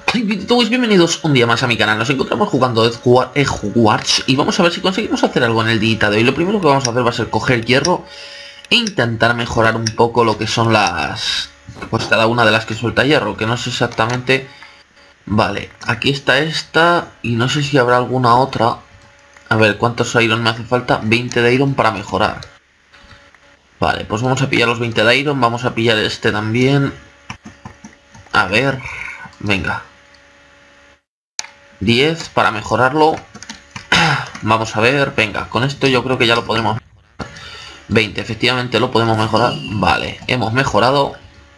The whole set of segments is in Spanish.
Todos bienvenidos un día más a mi canal. Nos encontramos jugando Hogwarts y vamos a ver si conseguimos hacer algo en el día de hoy. Lo primero que vamos a hacer va a ser coger hierro e intentar mejorar un poco lo que son las... pues cada una de las que suelta hierro, que no sé exactamente... Vale, aquí está esta y no sé si habrá alguna otra. A ver, ¿cuántos iron me hace falta? 20 de iron para mejorar. Vale, pues vamos a pillar los 20 de iron, vamos a pillar este también. A ver, venga. 10 para mejorarlo. Vamos a ver, venga, con esto yo creo que ya lo podemos. 20, efectivamente lo podemos mejorar. Vale, hemos mejorado.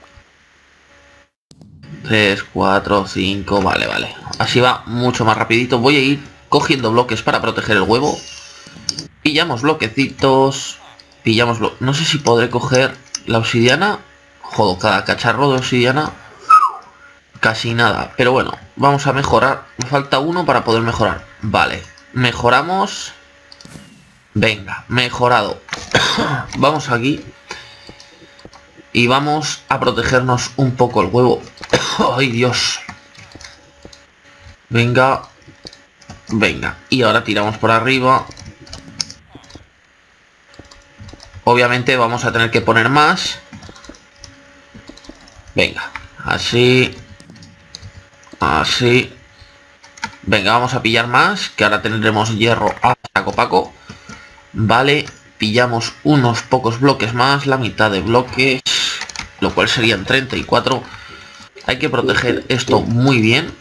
3, 4, 5, vale. Así va mucho más rapidito. Voy a ir cogiendo bloques para proteger el huevo. Pillamos bloquecitos. No sé si podré coger la obsidiana. Joder, cada cacharro de obsidiana. Casi nada, pero bueno, vamos a mejorar. Me falta uno para poder mejorar. Vale, mejoramos. Venga, mejorado. Vamos aquí y vamos a protegernos un poco el huevo. Ay, Dios. Venga. Y ahora tiramos por arriba. Obviamente vamos a tener que poner más. Venga, así. Así. Venga, vamos a pillar más, que ahora tendremos hierro a saco paco. Vale, pillamos unos pocos bloques más, la mitad de bloques, lo cual serían 34. Hay que proteger esto muy bien.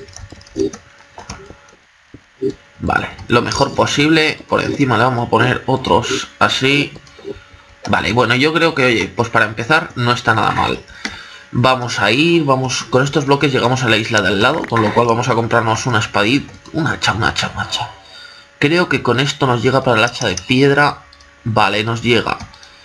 Vale, lo mejor posible. Por encima le vamos a poner otros así. Vale, bueno, yo creo que, oye, pues para empezar no está nada mal. Vamos con estos bloques llegamos a la isla de al lado, con lo cual vamos a comprarnos una espadita, un hacha. Creo que con esto nos llega para el hacha de piedra. Vale, nos llega.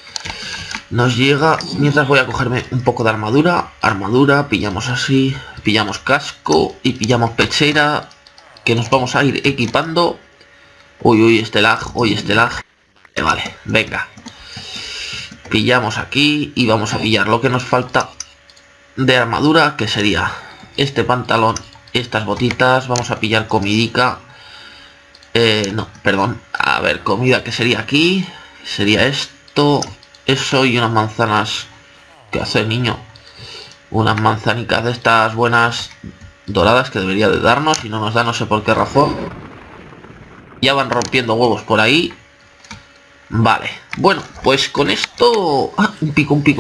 Mientras voy a cogerme un poco de armadura, pillamos así, pillamos casco y pillamos pechera, que nos vamos a ir equipando. Uy, este lag. Vale, venga. Pillamos aquí y vamos a pillar lo que nos falta de armadura, que sería este pantalón, estas botitas. Vamos a pillar comidica. No, perdón. A ver, comida, que sería aquí. Sería esto, eso y unas manzanas. ¿Qué hace el niño? Unas manzanicas de estas buenas doradas que debería de darnos y no nos da, no sé por qué razón. Ya van rompiendo huevos por ahí. Vale, bueno, pues con esto... Ah, un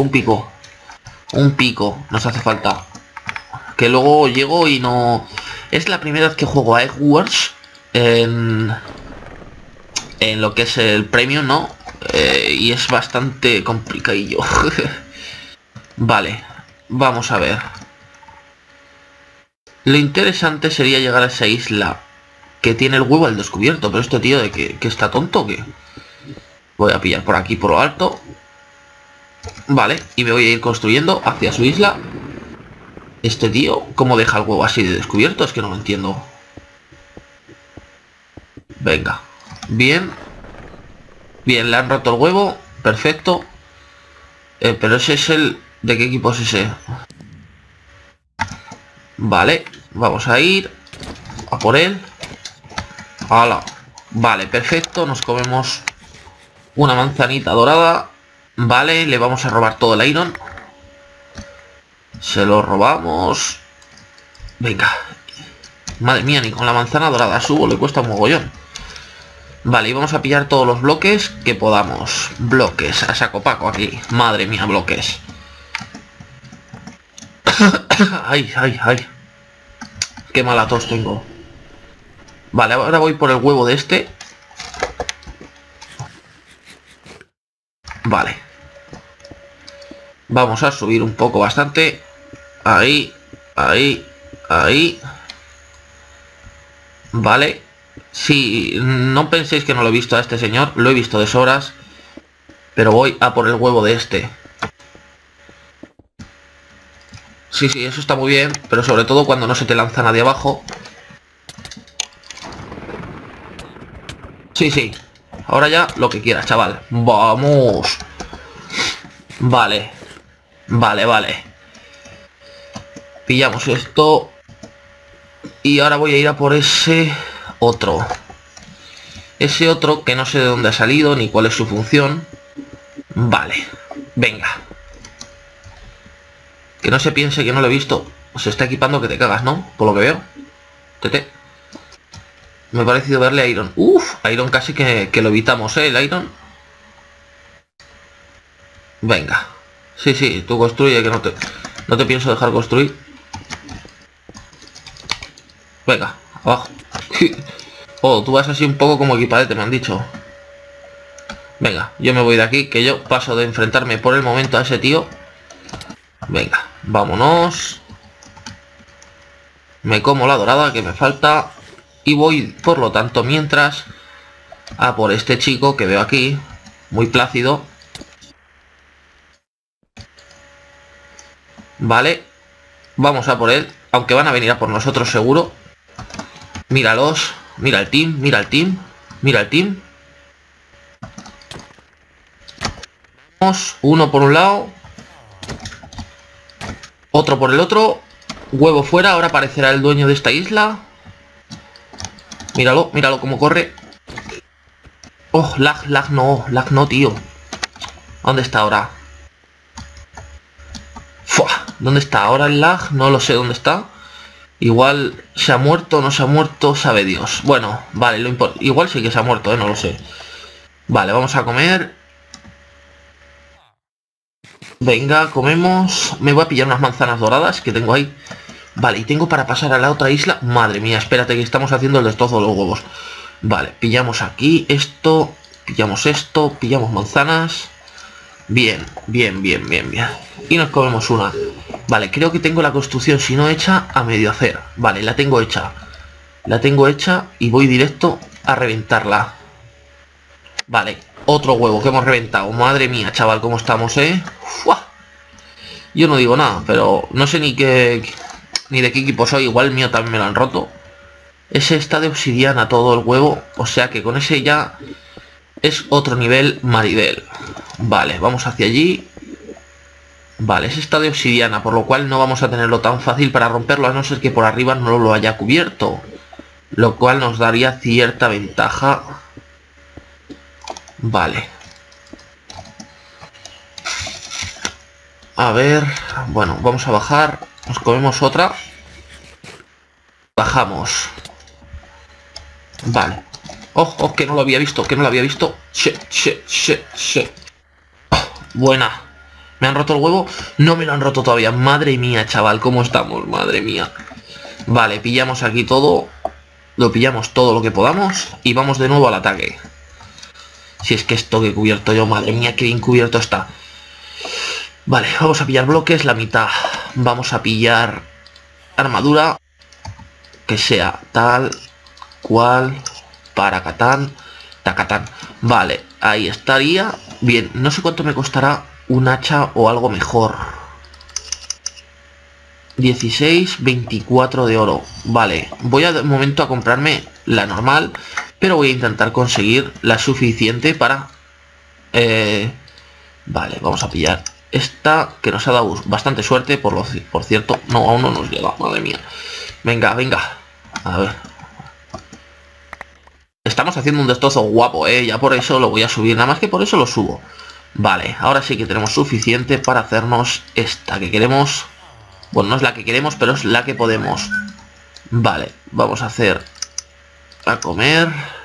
pico nos hace falta, que luego llego y no... Es la primera vez que juego a Hogwarts en lo que es el premium, ¿no? Y es bastante complicadillo. Vale, vamos a ver. Lo interesante sería llegar a esa isla que tiene el huevo al descubierto, pero este tío de que está tonto, que voy a pillar por aquí por lo alto. Vale, y me voy a ir construyendo hacia su isla. Este tío, ¿cómo deja el huevo así de descubierto? Es que no lo entiendo. Venga, bien, le han roto el huevo, perfecto. Pero ese es el... ¿De qué equipo es ese? Vale, vamos a ir a por él. ¡Hala! Vale, perfecto, nos comemos una manzanita dorada. Vale, le vamos a robar todo el iron. Se lo robamos. Venga. Madre mía, ni con la manzana dorada subo, le cuesta un mogollón. Vale, y vamos a pillar todos los bloques que podamos. Bloques, a saco paco aquí. Madre mía, bloques. Ay. Qué mala tos tengo. Vale, ahora voy por el huevo de este. Vale. Vamos a subir un poco, bastante. Ahí. Vale. Sí, no penséis que no lo he visto a este señor. Lo he visto de sobras. Pero voy a por el huevo de este. Sí, eso está muy bien. Pero sobre todo cuando no se te lanza nadie abajo. Sí. Ahora ya lo que quieras, chaval. Vamos. Vale. Pillamos esto. Y ahora voy a ir a por ese otro. Ese otro que no sé de dónde ha salido ni cuál es su función. Vale, venga. Que no se piense que no lo he visto. Se está equipando que te cagas, ¿no? Por lo que veo. Tete. Me ha parecido verle a Iron. Uf, Iron casi que lo evitamos, ¿eh? El Iron. Venga. Sí, sí, tú construye, que no te pienso dejar construir. Venga, abajo. Oh, tú vas así un poco como equipadete, me han dicho. Venga, yo me voy de aquí, que yo paso de enfrentarme por el momento a ese tío. Venga, vámonos. Me como la dorada que me falta. Y voy, por lo tanto, mientras, a por este chico que veo aquí, muy plácido. Vale, vamos a por él, aunque van a venir a por nosotros seguro. Míralos, mira el team, mira el team, mira el team. Vamos, uno por un lado, otro por el otro. Huevo fuera, ahora aparecerá el dueño de esta isla. Míralo, míralo cómo corre. Oh, lag no, tío. ¿Dónde está ahora? ¡Fua! ¿Dónde está ahora el lag? No lo sé dónde está. Igual se ha muerto, no se ha muerto, sabe Dios. Bueno, vale, igual sí que se ha muerto, no lo sé. Vale, vamos a comer. Venga, comemos. Me voy a pillar unas manzanas doradas que tengo ahí. Vale, y tengo para pasar a la otra isla. Madre mía, espérate que estamos haciendo el destrozo de los huevos. Vale, pillamos aquí esto. Pillamos esto, pillamos manzanas. Bien, bien, bien, bien, bien. Y nos comemos una. Vale, creo que tengo la construcción, si no hecha, a medio hacer. Vale, la tengo hecha. La tengo hecha y voy directo a reventarla. Vale, otro huevo que hemos reventado. Madre mía, chaval, cómo estamos, ¿eh? ¡Fua! Yo no digo nada, pero no sé ni de qué equipo soy. Igual el mío también me lo han roto. Ese está de obsidiana todo el huevo. O sea que con ese ya es otro nivel Maribel. Vale, vamos hacia allí. Vale, ese está de obsidiana, por lo cual no vamos a tenerlo tan fácil para romperlo, a no ser que por arriba no lo haya cubierto. Lo cual nos daría cierta ventaja. Vale. A ver, bueno, vamos a bajar. Nos comemos otra. Bajamos. Vale. Oh, oh, que no lo había visto, que no lo había visto. Buena. ¿Me han roto el huevo? No me lo han roto todavía. Madre mía, chaval, ¿cómo estamos? Madre mía. Vale, pillamos aquí todo. Lo pillamos todo lo que podamos. Y vamos de nuevo al ataque. Si es que esto que he cubierto yo, madre mía, qué bien cubierto está. Vale, vamos a pillar bloques, la mitad. Vamos a pillar armadura. Que sea tal cual. Para Catán. Tacatán. Vale, ahí estaría. Bien, no sé cuánto me costará un hacha o algo mejor. 16, 24 de oro. Vale, voy de momento a comprarme la normal, pero voy a intentar conseguir la suficiente para... Vale, vamos a pillar esta, que nos ha dado bastante suerte, por cierto. No, aún no nos llega, madre mía. Venga, venga. A ver. Estamos haciendo un destrozo guapo, ya por eso lo voy a subir, nada más que por eso lo subo. Vale, ahora sí que tenemos suficiente para hacernos esta que queremos. Bueno, no es la que queremos, pero es la que podemos. Vale, vamos a hacer... A comer.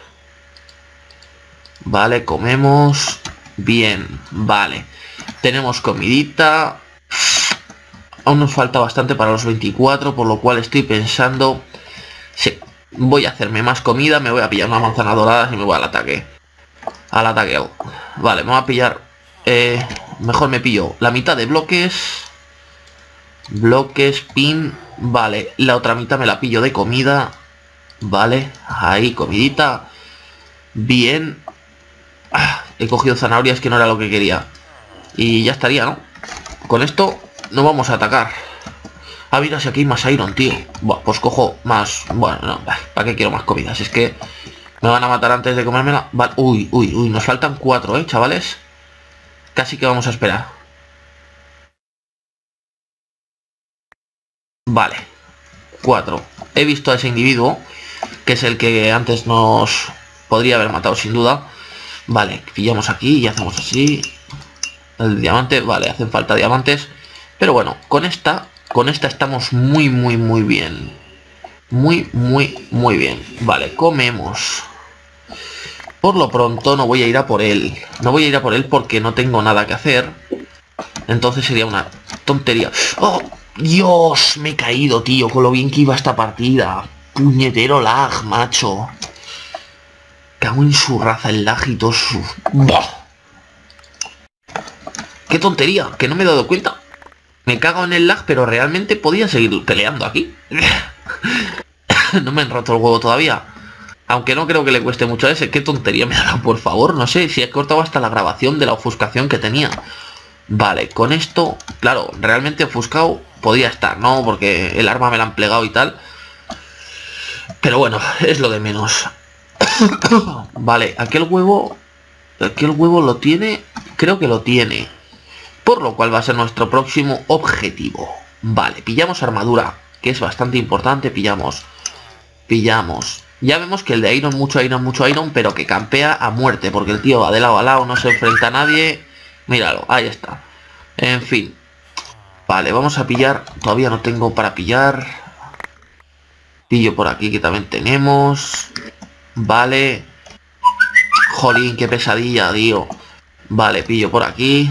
Vale, comemos. Bien, vale. Tenemos comidita. Aún nos falta bastante para los 24, por lo cual estoy pensando... Sí, voy a hacerme más comida, me voy a pillar unas manzanas doradas y me voy al ataque. Al ataque. Vale, me voy a pillar... mejor me pillo la mitad de bloques. Bloques, pin. Vale, la otra mitad me la pillo de comida. Vale, ahí, comidita. Bien. He cogido zanahorias que no era lo que quería. Y ya estaría, ¿no? Con esto no vamos a atacar. Ah, mira, si aquí hay más iron, tío. Buah, pues cojo más... Bueno, no, ¿para qué quiero más comidas? Es que me van a matar antes de comérmela. Vale, uy, uy, uy, nos faltan 4, chavales. Casi que vamos a esperar. Vale. 4. He visto a ese individuo, que es el que antes nos podría haber matado sin duda. Vale, pillamos aquí y hacemos así. El diamante, vale, hacen falta diamantes. Pero bueno, con esta estamos muy bien. Muy bien. Vale, comemos. Por lo pronto no voy a ir a por él. No voy a ir a por él porque no tengo nada que hacer. Entonces sería una tontería. ¡Oh! Dios, me he caído, tío, con lo bien que iba esta partida. Puñetero lag, macho. Cago en su raza, el lag y todo su... ¡Bah! ¡Qué tontería! Que no me he dado cuenta. Me cago en el lag, pero realmente podía seguir peleando aquí. No me han roto el huevo todavía. Aunque no creo que le cueste mucho a ese. Qué tontería me ha dado, por favor. No sé, si he cortado hasta la grabación de la ofuscación que tenía. Vale, con esto, claro, realmente ofuscado podía estar, ¿no? Porque el arma me la han plegado y tal. Pero bueno, es lo de menos. Vale, aquel huevo lo tiene. Creo que lo tiene. Por lo cual va a ser nuestro próximo objetivo. Vale, pillamos armadura, que es bastante importante. Pillamos. Ya vemos que el de Iron, mucho Iron, pero que campea a muerte, porque el tío va de lado a lado, no se enfrenta a nadie. Míralo, ahí está. En fin. Vale, vamos a pillar. Todavía no tengo para pillar. Pillo por aquí, que también tenemos. Vale. Jolín, qué pesadilla, tío. Vale, pillo por aquí.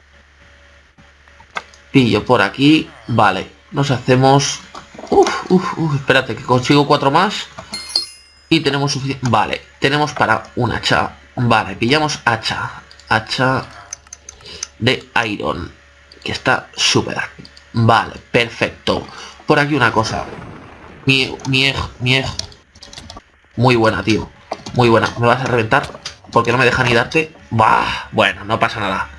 Pillo por aquí. Vale, nos hacemos... espérate, que consigo 4 más. Y tenemos suficiente... Vale, tenemos para un hacha. Vale, pillamos hacha. Hacha de Iron, que está súper. Vale, perfecto. Por aquí una cosa. Miej. Muy buena, tío. Muy buena. ¿Me vas a reventar? Porque no me deja ni darte. Bah, bueno, no pasa nada.